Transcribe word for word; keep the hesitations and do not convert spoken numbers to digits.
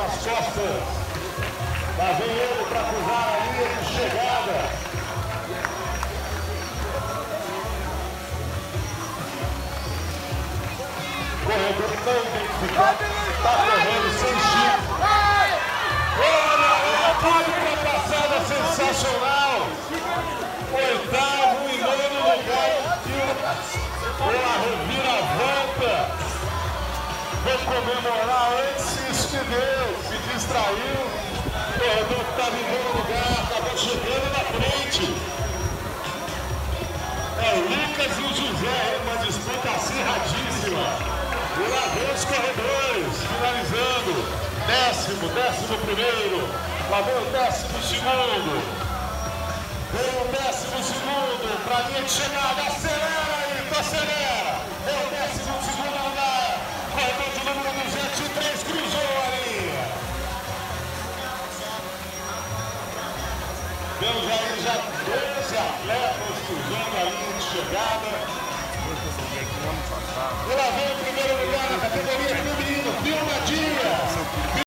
nas costas. Lá vem ele para cruzar a linha de chegada. Corredor não identificado, está correndo sem chip. Olha, uma passada sensacional. Oitavo e nono lugar pela reviravolta. Vou comemorar antes que deu, se distraiu. O corredor que estava em nono lugar, acabou chegando na frente. É o Lucas e o José, uma disputa acirradíssima. E lá vem os corredores, finalizando. Décimo, décimo primeiro. Lá vem o décimo segundo. Vem o décimo segundo para a linha de chegada. Acelera aí, acelera. É o décimo segundo lugar. Corredor de número duzentos e três cruzou a linha. Vemos aí já doze atletas cruzando a linha de chegada. E lá